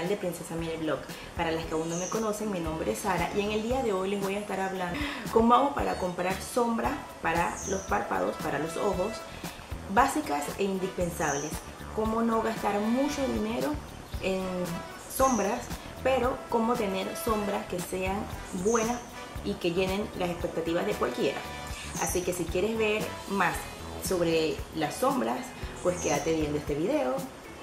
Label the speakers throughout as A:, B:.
A: canal de Princesa Mini Blog. Para las que aún no me conocen, mi nombre es Sara y en el día de hoy les voy a estar hablando cómo hago para comprar sombra para los párpados, para los ojos, básicas e indispensables. Cómo no gastar mucho dinero en sombras, pero cómo tener sombras que sean buenas y que llenen las expectativas de cualquiera. Así que si quieres ver más sobre las sombras, pues quédate viendo este video.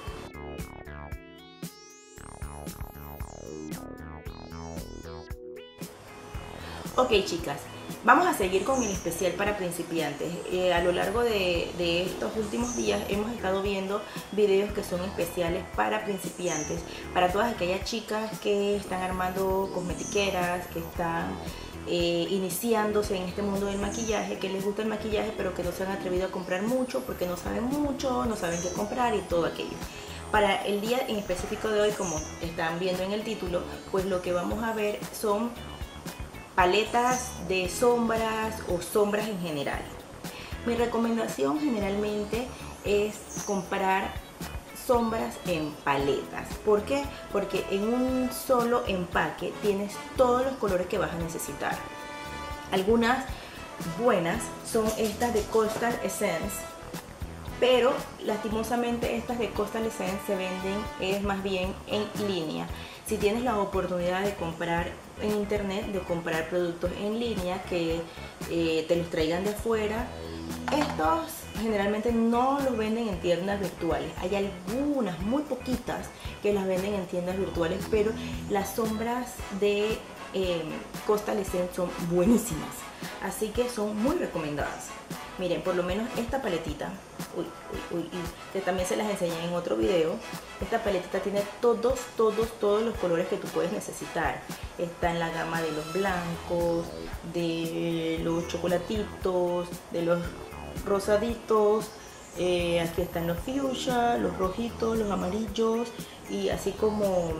A: Ok chicas, vamos a seguir con el especial para principiantes. A lo largo de estos últimos días hemos estado viendo videos que son especiales para principiantes, para todas aquellas chicas que están armando cosmetiqueras, que están iniciándose en este mundo del maquillaje, que les gusta el maquillaje pero que no se han atrevido a comprar mucho porque no saben mucho, no saben qué comprar y todo aquello. Para el día en específico de hoy, como están viendo en el título, pues lo que vamos a ver son paletas de sombras o sombras en general. Mi recomendación generalmente es comprar sombras en paletas. ¿Por qué? Porque en un solo empaque tienes todos los colores que vas a necesitar. Algunas buenas son estas de Coastal Essence, pero lastimosamente estas de Coastal Essence se venden más bien en línea. Si tienes la oportunidad de comprar en internet, de comprar productos en línea que te los traigan de afuera, estos generalmente no los venden en tiendas virtuales. Hay algunas, muy poquitas, que las venden en tiendas virtuales, pero las sombras de Coastal Essence son buenísimas, así que son muy recomendadas. Miren, por lo menos esta paletita, que también se las enseñé en otro video. Esta paletita tiene todos los colores que tú puedes necesitar. Está en la gama de los blancos, de los chocolatitos, de los rosaditos. Aquí están los fuchsia, los rojitos, los amarillos y así como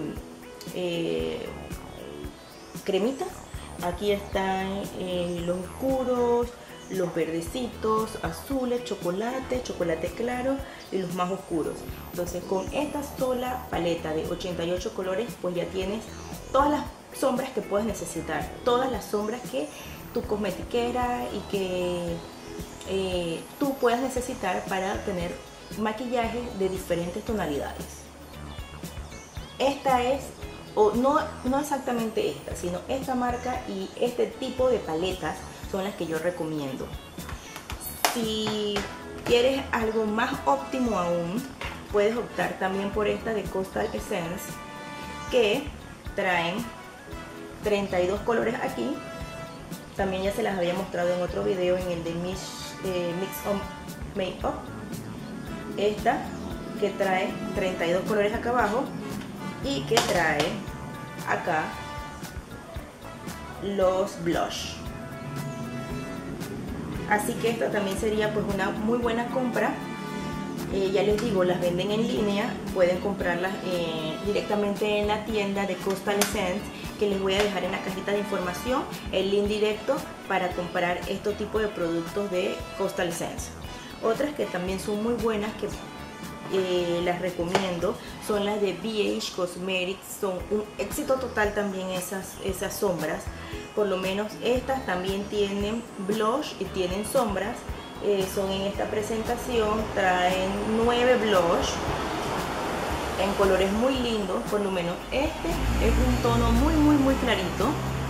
A: cremitas. Aquí están los oscuros, los verdecitos, azules, chocolate claro y los más oscuros. Entonces con esta sola paleta de 88 colores pues ya tienes todas las sombras que puedes necesitar, todas las sombras que tu cosmetiquera y que tú puedas necesitar para tener maquillaje de diferentes tonalidades. Esta es, o no exactamente esta, sino esta marca y este tipo de paletas son las que yo recomiendo. Si quieres algo más óptimo aún, puedes optar también por esta de Coastal Essence, que traen 32 colores aquí. También ya se las había mostrado en otro video, en el de Mix On Makeup. Esta que trae 32 colores acá abajo y que trae acá los blush. Así que esta también sería pues una muy buena compra. Ya les digo, las venden en línea, pueden comprarlas directamente en la tienda de Coastal Essence, que les voy a dejar en la cajita de información el link directo para comprar este tipo de productos de Coastal Essence. Otras que también son muy buenas, que las recomiendo, son las de BH Cosmetics. Son un éxito total también esas sombras. Por lo menos estas también tienen blush y tienen sombras. Son en esta presentación, traen 9 blush en colores muy lindos. Por lo menos este es un tono muy clarito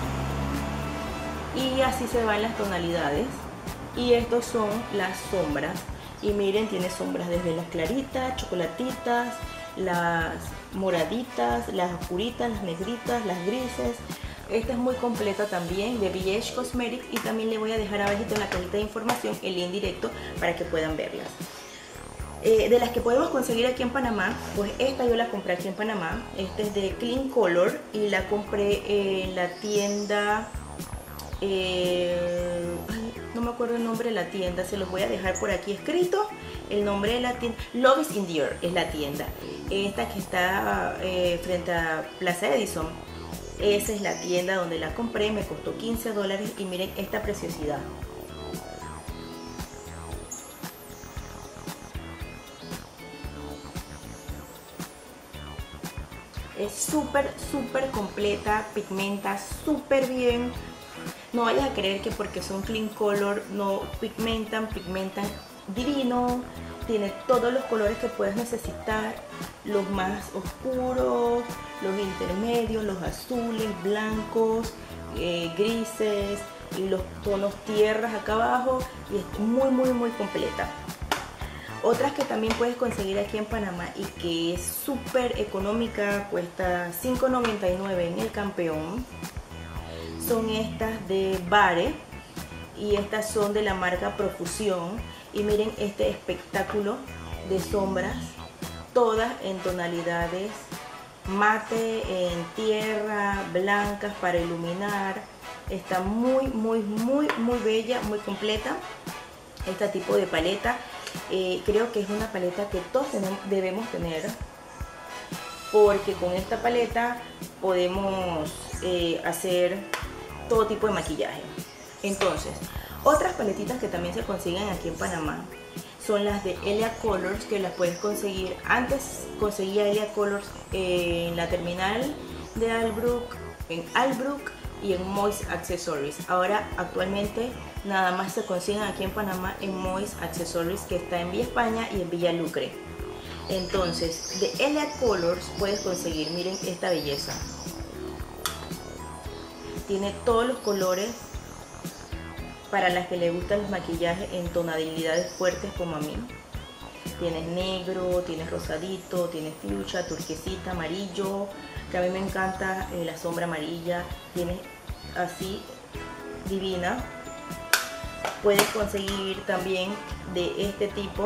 A: y así se van las tonalidades. Y estos son las sombras. Y miren, tiene sombras desde las claritas, chocolatitas, las moraditas, las oscuritas, las negritas, las grises. Esta es muy completa también, de BH Cosmetics, y también le voy a dejar abajito en la cajita de información el link directo para que puedan verlas. De las que podemos conseguir aquí en Panamá, pues esta yo la compré aquí en Panamá. Esta es de Clean Color y la compré en la tienda... no me acuerdo el nombre de la tienda, se los voy a dejar por aquí escrito. El nombre de la tienda, Love is in the Air es la tienda. Esta que está frente a Plaza Edison, esa es la tienda donde la compré. Me costó $15 y miren esta preciosidad. es súper completa, pigmenta súper bien. No vayas a creer que porque son clean color no pigmentan divino. Tiene todos los colores que puedes necesitar, los más oscuros, los intermedios, los azules, blancos, grises y los tonos tierras acá abajo, y es muy completa. Otras que también puedes conseguir aquí en Panamá y que es súper económica, cuesta $5.99 en el Campeón, son estas de Bare, y estas son de la marca Profusión. Y miren este espectáculo de sombras, todas en tonalidades mate, en tierra, blancas para iluminar. Está muy bella, muy completa este tipo de paleta. Creo que es una paleta que todos debemos tener, porque con esta paleta podemos hacer todo tipo de maquillaje. Entonces, otras paletitas que también se consiguen aquí en Panamá son las de Elia Colors, que las puedes conseguir. Antes conseguía Elia Colors en la terminal de Albrook, en Albrook y en Moist Accessories. Ahora actualmente nada más se consiguen aquí en Panamá en Moist Accessories, que está en Villa España y en Villa Lucre. Entonces, de Elia Colors puedes conseguir, miren esta belleza. Tiene todos los colores para las que les gustan los maquillajes en tonalidades fuertes como a mí. Tienes negro, tienes rosadito, tienes fuchsia, turquesita, amarillo, que a mí me encanta la sombra amarilla. Tienes así divina. Puedes conseguir también de este tipo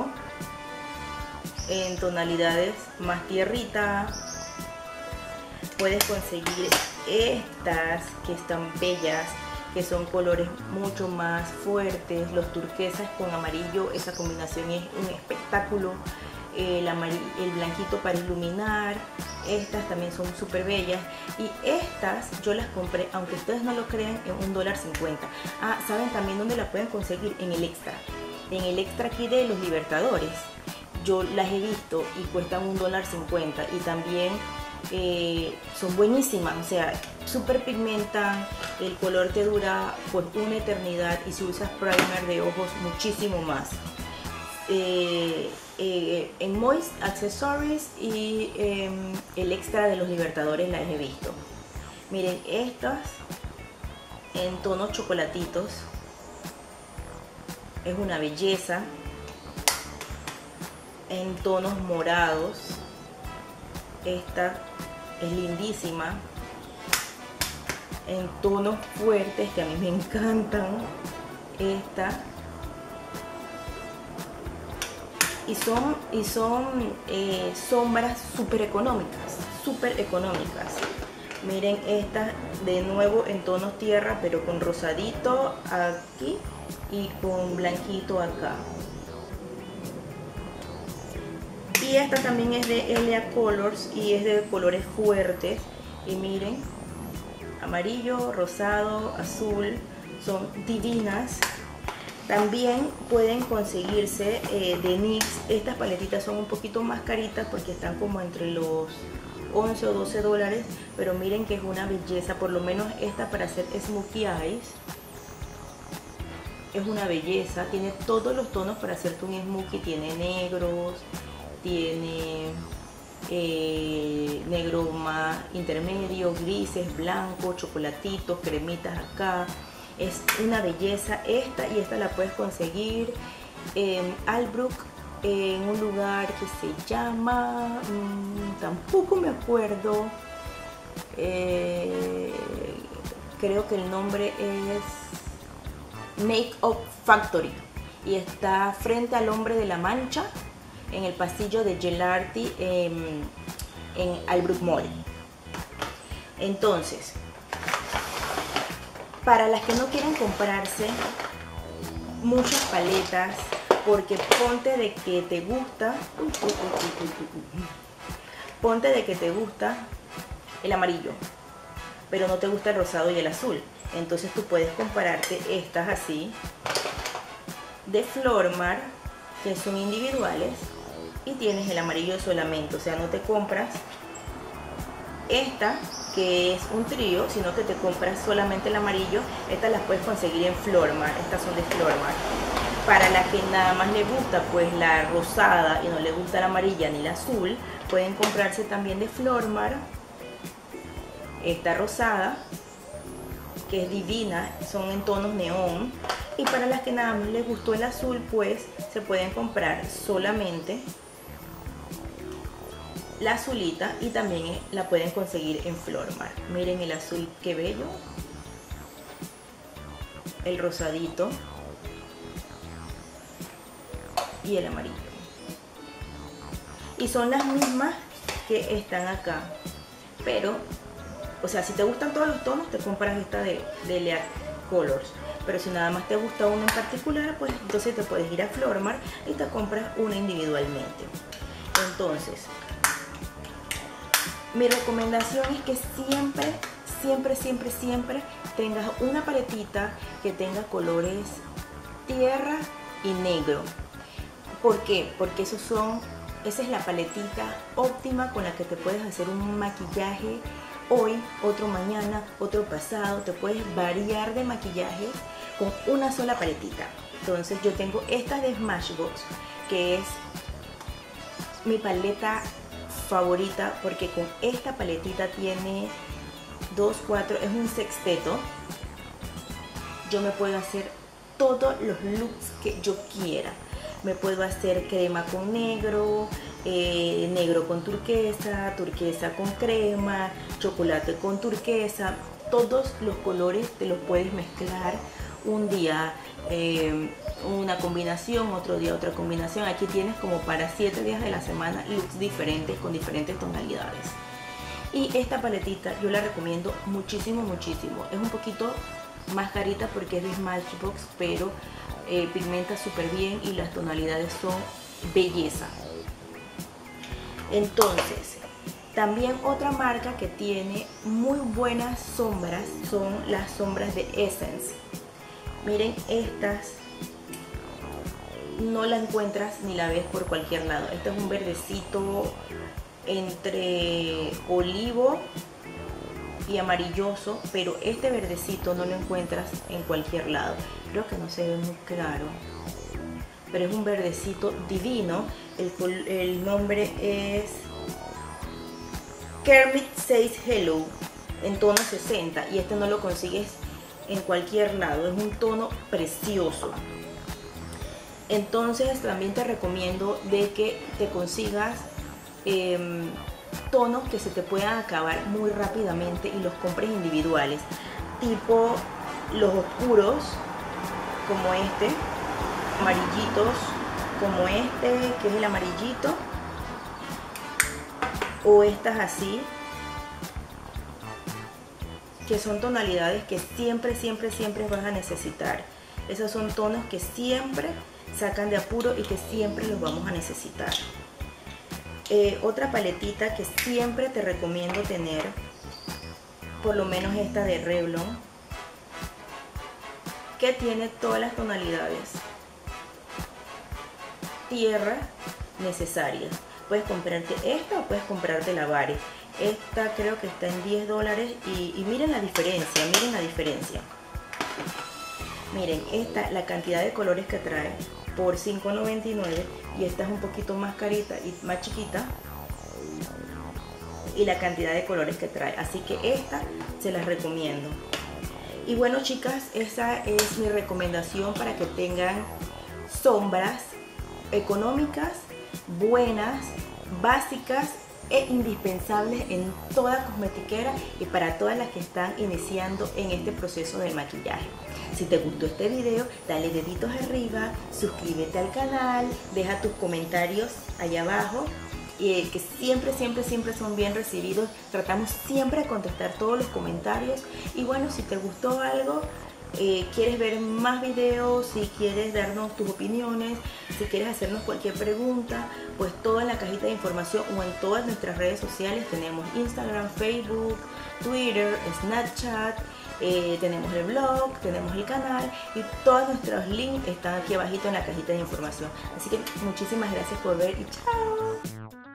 A: en tonalidades más tierrita. Puedes conseguir estas que están bellas, que son colores mucho más fuertes. Los turquesas con amarillo, esa combinación es un espectáculo. El blanquito para iluminar. Estas también son súper bellas, y estas yo las compré, aunque ustedes no lo crean, en $1.50. ¿Saben también dónde la pueden conseguir? En el Extra. En el Extra aquí de los Libertadores yo las he visto y cuestan $1.50, y también son buenísimas. O sea, súper pigmentan, el color te dura por una eternidad, y si usas primer de ojos muchísimo más. En Moist Accessories y el Extra de los Libertadores las he visto. Miren estas en tonos chocolatitos, es una belleza. En tonos morados, esta es lindísima. En tonos fuertes que a mí me encantan, esta. Y son sombras súper económicas. Miren estas de nuevo en tonos tierra, pero con rosadito aquí y con blanquito acá. Y esta también es de Elia Colors y es de colores fuertes. Y miren, amarillo, rosado, azul, son divinas. También pueden conseguirse de NYX. Estas paletitas son un poquito más caritas porque están como entre los 11 o 12 dólares, pero miren que es una belleza. Por lo menos esta para hacer smokey eyes es una belleza. Tiene todos los tonos para hacerte un smokey. Tiene negros, tiene negro más intermedio, grises, blancos, chocolatitos, cremitas acá. Es una belleza esta, y esta la puedes conseguir en Albrook, en un lugar que se llama, tampoco me acuerdo, creo que el nombre es Make Up Factory, y está frente al Hombre de la Mancha, en el pasillo de Gelarty, en Albrook Mall. Entonces, para las que no quieren comprarse muchas paletas, porque ponte de que te gusta, el amarillo, pero no te gusta el rosado y el azul, entonces tú puedes comprarte estas así de Flormar, que son individuales, y tienes el amarillo solamente. O sea, no te compras Esta, que es un trío, sino que te compras solamente el amarillo, estas las puedes conseguir en Flormar, estas son de Flormar. Para la que nada más le gusta pues la rosada y no le gusta la amarilla ni la azul, pueden comprarse también de Flormar esta rosada, que es divina, son en tonos neón. Y para las que nada más les gustó el azul, pues se pueden comprar solamente la azulita, y también la pueden conseguir en Flormar. Miren el azul, qué bello, el rosadito y el amarillo, y son las mismas que están acá, pero o sea, si te gustan todos los tonos, te compras esta de Lead Colors, pero si nada más te gusta uno en particular, pues entonces te puedes ir a Flormar y te compras una individualmente. Entonces, mi recomendación es que siempre tengas una paletita que tenga colores tierra y negro. ¿Por qué? Porque esa es la paletita óptima con la que te puedes hacer un maquillaje hoy, otro mañana, otro pasado. Te puedes variar de maquillaje con una sola paletita. Entonces yo tengo esta de Smashbox, que es mi paleta favorita, porque con esta paletita tiene 2, 4, es un sexteto. Yo me puedo hacer todos los looks que yo quiera. Me puedo hacer crema con negro, negro con turquesa, turquesa con crema, chocolate con turquesa. Todos los colores te los puedes mezclar. Un día una combinación, otro día otra combinación. Aquí tienes como para 7 días de la semana looks diferentes con diferentes tonalidades. Y esta paletita yo la recomiendo muchísimo. Es un poquito más carita porque es de Smashbox, pero pigmenta súper bien y las tonalidades son belleza. Entonces, también otra marca que tiene muy buenas sombras son las sombras de Essence. Miren, estas no la encuentras ni la ves por cualquier lado. Este es un verdecito entre olivo y amarilloso, pero este verdecito no lo encuentras en cualquier lado. Creo que no se ve muy claro, pero es un verdecito divino. El nombre es Kermit Says Hello en tono 60, y este no lo consigues en cualquier lado. Es un tono precioso. Entonces también te recomiendo de que te consigas tonos que se te puedan acabar muy rápidamente y los compres individuales, tipo los oscuros como este, amarillitos como este que es el amarillito, o estas así, que son tonalidades que siempre vas a necesitar. Esos son tonos que siempre sacan de apuro y que siempre los vamos a necesitar. Otra paletita que siempre te recomiendo tener, por lo menos esta de Revlon, que tiene todas las tonalidades tierra necesarias. Puedes comprarte esta o puedes comprarte la Bare. Esta creo que está en $10 y miren la diferencia, miren esta, la cantidad de colores que trae por $5.99, y esta es un poquito más carita y más chiquita, y la cantidad de colores que trae, así que esta se las recomiendo. Y bueno, chicas, esa es mi recomendación para que tengan sombras económicas, buenas, básicas e indispensables en toda cosmetiquera y para todas las que están iniciando en este proceso del maquillaje. Si te gustó este video, dale deditos arriba, suscríbete al canal, deja tus comentarios allá abajo, que siempre son bien recibidos. Tratamos siempre de contestar todos los comentarios. Y bueno, si te gustó algo, quieres ver más videos, si quieres darnos tus opiniones, si quieres hacernos cualquier pregunta, pues todo en la cajita de información o en todas nuestras redes sociales. Tenemos Instagram, Facebook, Twitter, Snapchat, tenemos el blog, tenemos el canal, y todos nuestros links están aquí abajito en la cajita de información. Así que muchísimas gracias por ver y chao.